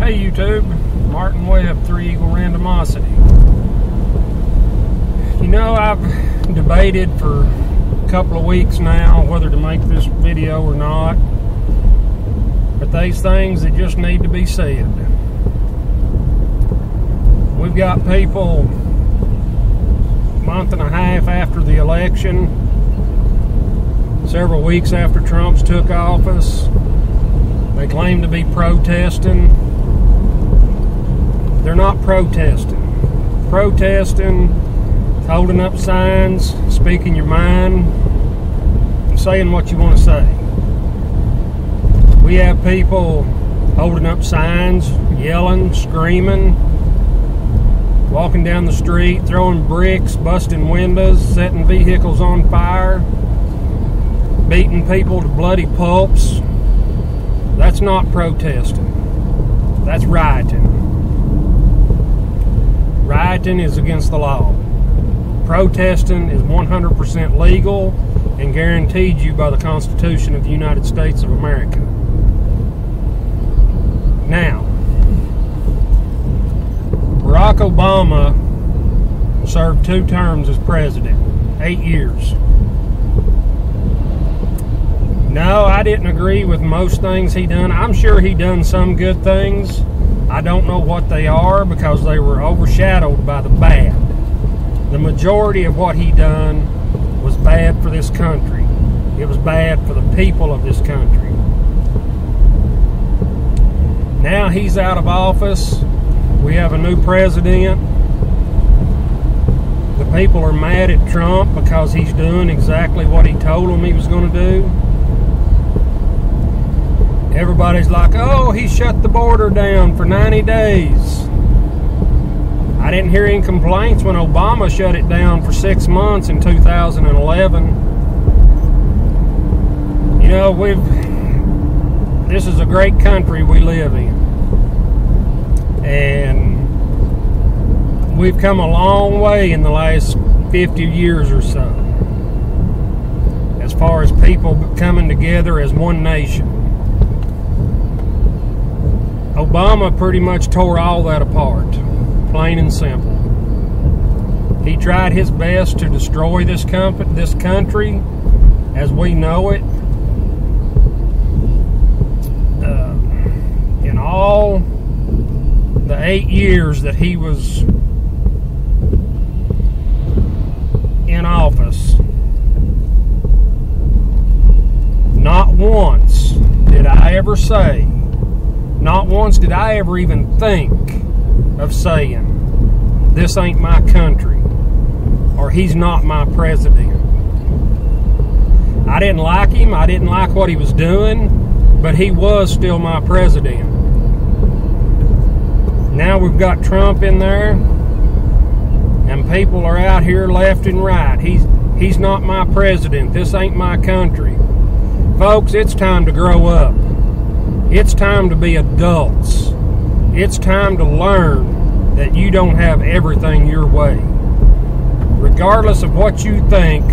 Hey YouTube, Martin Webb, 3 Eagle Randomosity. You know, I've debated for a couple of weeks now whether to make this video or not, but these things that just need to be said. We've got people a month and a half after the election, several weeks after Trump's took office. They claim to be protesting. They're not protesting. Protesting, holding up signs, speaking your mind, saying what you want to say. We have people holding up signs, yelling, screaming, walking down the street, throwing bricks, busting windows, setting vehicles on fire, beating people to bloody pulps. That's not protesting. That's rioting. Rioting is against the law. Protesting is 100% legal and guaranteed you by the Constitution of the United States of America. Now, Barack Obama served 2 terms as president, 8 years. No, I didn't agree with most things he done. I'm sure he done some good things. I don't know what they are because they were overshadowed by the bad. The majority of what he done was bad for this country. It was bad for the people of this country. Now he's out of office. We have a new president. The people are mad at Trump because he's doing exactly what he told them he was going to do. Everybody's like, oh, he shut the border down for 90 days. I didn't hear any complaints when Obama shut it down for 6 months in 2011. You know, this is a great country we live in. And we've come a long way in the last 50 years or so, as far as people coming together as one nation. Obama pretty much tore all that apart, plain and simple. He tried his best to destroy this country as we know it. In all the 8 years that he was in office, not once did I ever say, not once did I ever even think of saying, this ain't my country, or he's not my president. I didn't like him, I didn't like what he was doing, but he was still my president. Now we've got Trump in there, and people are out here left and right. He's not my president, this ain't my country. Folks, it's time to grow up. It's time to be adults. It's time to learn that you don't have everything your way. Regardless of what you think,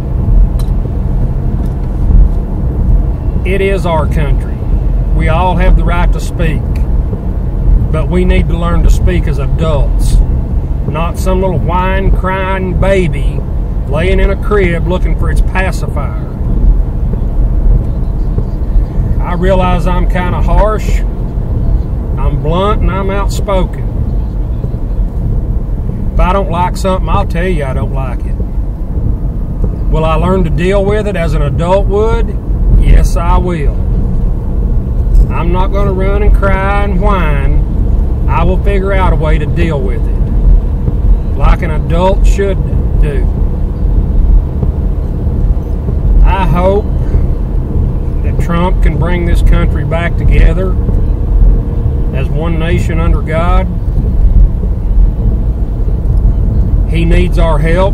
it is our country. We all have the right to speak. But we need to learn to speak as adults. Not some little whine, crying baby laying in a crib looking for its pacifier. I realize I'm kind of harsh, I'm blunt, and I'm outspoken. If I don't like something, I'll tell you I don't like it. Will I learn to deal with it as an adult would? Yes, I will. I'm not going to run and cry and whine. I will figure out a way to deal with it, like an adult should do. I hope that Trump can bring this country back together as one nation under God. He needs our help.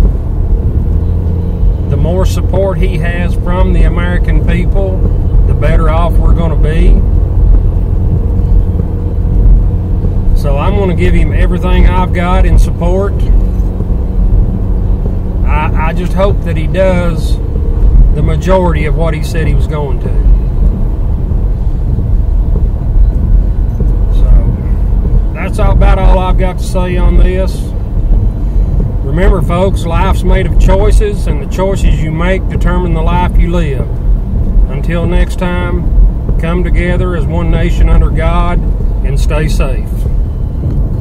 The more support he has from the American people, the better off we're going to be. So I'm going to give him everything I've got in support. I just hope that he does the majority of what he said he was going to. So that's about all I've got to say on this. Remember, folks, life's made of choices, and the choices you make determine the life you live. Until next time, come together as one nation under God and stay safe.